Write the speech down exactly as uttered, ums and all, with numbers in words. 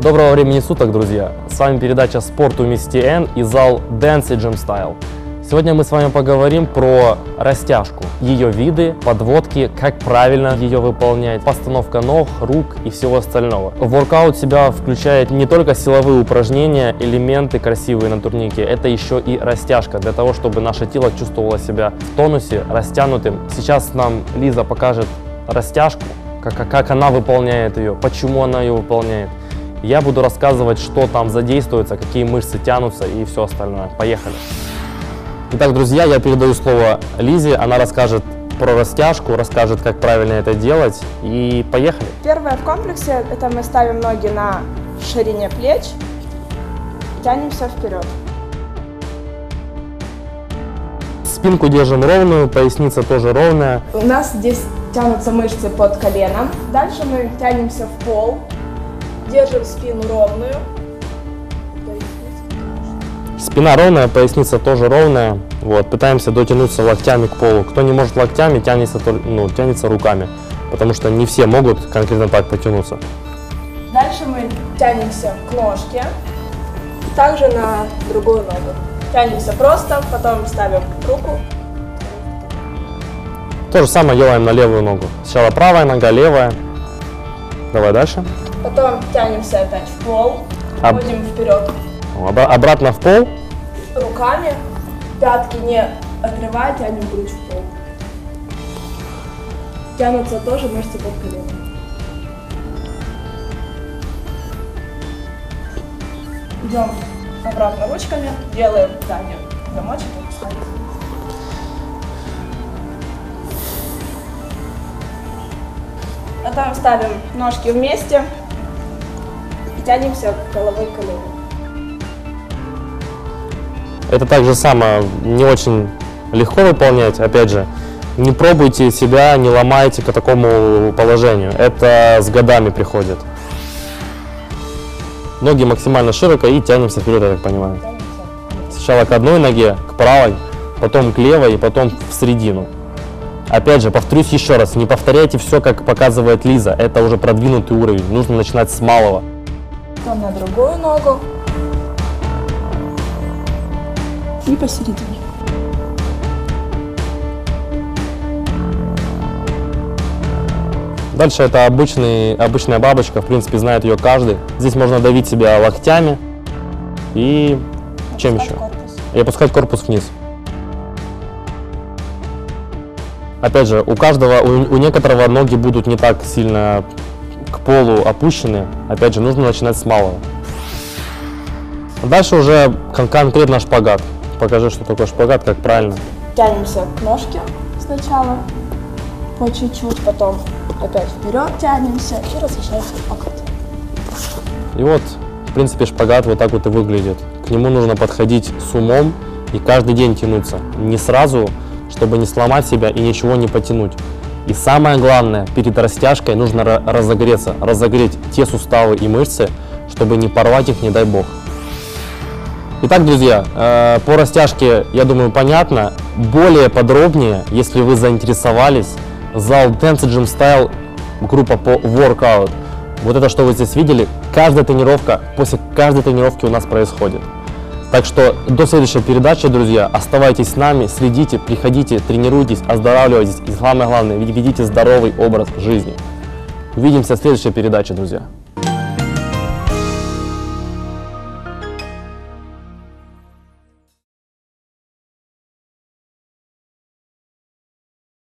Доброго времени суток, друзья! С вами передача «Спорт у Мисти Н» и зал Dance Gym Style. Сегодня мы с вами поговорим про растяжку, ее виды, подводки, как правильно ее выполнять, постановка ног, рук и всего остального. Воркаут в себя включает не только силовые упражнения, элементы красивые на турнике, это еще и растяжка, для того, чтобы наше тело чувствовало себя в тонусе, растянутым. Сейчас нам Лиза покажет растяжку, как, как она выполняет ее, почему она ее выполняет. Я буду рассказывать, что там задействуется, какие мышцы тянутся и все остальное. Поехали! Итак, друзья, я передаю слово Лизе, она расскажет про растяжку, расскажет, как правильно это делать, и поехали. Первое в комплексе – это мы ставим ноги на ширине плеч, тянемся вперед. Спинку держим ровную, поясница тоже ровная. У нас здесь тянутся мышцы под коленом. Дальше мы тянемся в пол, держим спину ровную. Спина ровная, поясница тоже ровная. Вот, пытаемся дотянуться локтями к полу. Кто не может локтями, тянется, ну, тянется руками, потому что не все могут конкретно так потянуться. Дальше мы тянемся к ножке, также на другую ногу. Тянемся просто, потом ставим руку. То же самое делаем на левую ногу. Сначала правая нога, левая. Давай дальше. Потом тянемся опять в пол, Об... ходим вперед. Обратно в пол. Руками, пятки не отрывая, тянем грудь в пол. Тянутся тоже мышцы под коленом. Идем обратно ручками, делаем задний замочек и пускаем. Потом ставим ножки вместе и тянемся головой к колену. Это также самое не очень легко выполнять. Опять же, не пробуйте себя, не ломайте к такому положению. Это с годами приходит. Ноги максимально широко и тянемся вперед, я так понимаю. Сначала к одной ноге, к правой, потом к левой и потом в середину. Опять же, повторюсь еще раз, не повторяйте все, как показывает Лиза. Это уже продвинутый уровень. Нужно начинать с малого. Потом на другую ногу. И посередине. Дальше это обычный, обычная бабочка, в принципе, знает ее каждый. Здесь можно давить себя локтями и опускать чем еще? Корпус. И опускать корпус вниз. Опять же, у каждого, у, у некоторого ноги будут не так сильно к полу опущены. Опять же, нужно начинать с малого. Дальше уже кон конкретно шпагат. Покажи, что такое шпагат, как правильно. Тянемся к ножке сначала, по чуть-чуть, потом опять вперед тянемся и возвращаемся в локоть. И вот, в принципе, шпагат вот так вот и выглядит. К нему нужно подходить с умом и каждый день тянуться. Не сразу, чтобы не сломать себя и ничего не потянуть. И самое главное, перед растяжкой нужно разогреться, разогреть те суставы и мышцы, чтобы не порвать их, не дай бог. Итак, друзья, э, по растяжке, я думаю, понятно. Более подробнее, если вы заинтересовались, зал Dance Gym Style, группа по Workout. Вот это, что вы здесь видели, каждая тренировка, после каждой тренировки у нас происходит. Так что до следующей передачи, друзья, оставайтесь с нами, следите, приходите, тренируйтесь, оздоравливайтесь и самое главное, ведите здоровый образ жизни. Увидимся в следующей передаче, друзья.